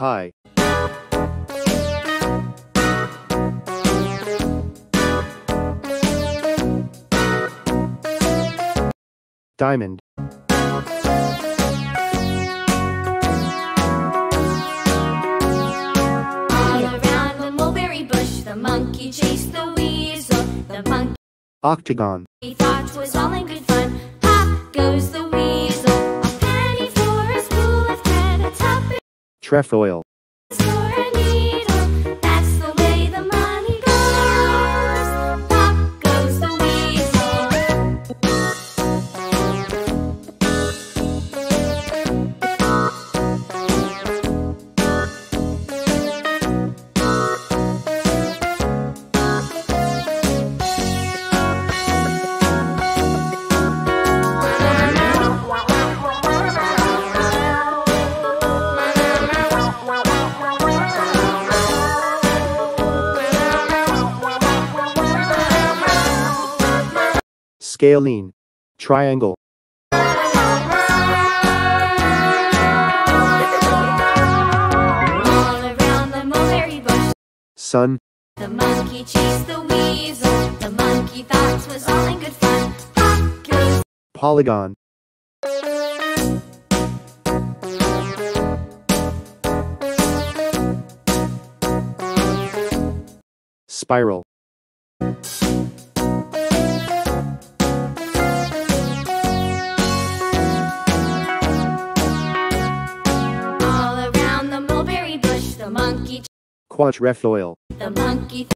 Pi. Diamond. All around the mulberry bush, the monkey chased the weasel. The monkey Octagon. thought was all in good fun. Pop goes the weasel. A penny for a spool of thread, a tuppence Trefoil. for a needle. That's the way the money goes. Pop goes the weasel. Scalene. Triangle. All around the mulberry bush, Sun. the monkey chased the weasel. The monkey thought was all in good fun. Pop goes Polygon. Spiral. all around the mulberry bush. The monkey Quatrefoil. The monkey